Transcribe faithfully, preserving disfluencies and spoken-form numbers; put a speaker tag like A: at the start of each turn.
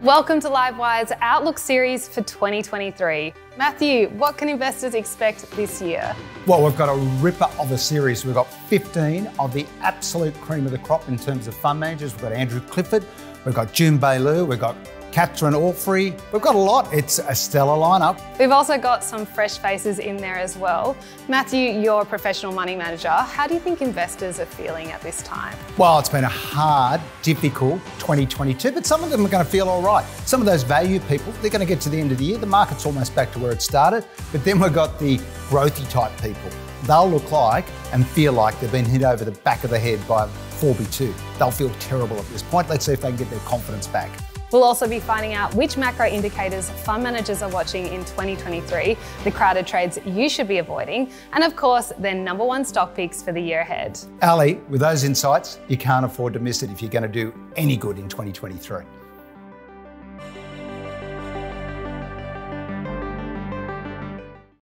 A: Welcome to Livewire's Outlook series for twenty twenty-three. Matthew, what can investors expect this year?
B: Well, we've got a ripper of a series. We've got fifteen of the absolute cream of the crop in terms of fund managers. We've got Andrew Clifford, we've got June Bailou, we've got Catherine Orfrey. We've got a lot. It's a stellar lineup.
A: We've also got some fresh faces in there as well. Matthew, you're a professional money manager. How do you think investors are feeling at this time?
B: Well, it's been a hard, difficult twenty twenty-two, but some of them are going to feel all right. Some of those value people, they're going to get to the end of the year. The market's almost back to where it started, but then we've got the growthy type people. They'll look like and feel like they've been hit over the back of the head by four B two. They'll feel terrible at this point. Let's see if they can get their confidence back.
A: We'll also be finding out which macro indicators fund managers are watching in twenty twenty-three, the crowded trades you should be avoiding, and of course, their number one stock picks for the year ahead.
B: Ally, with those insights, you can't afford to miss it if you're going to do any good in twenty twenty-three.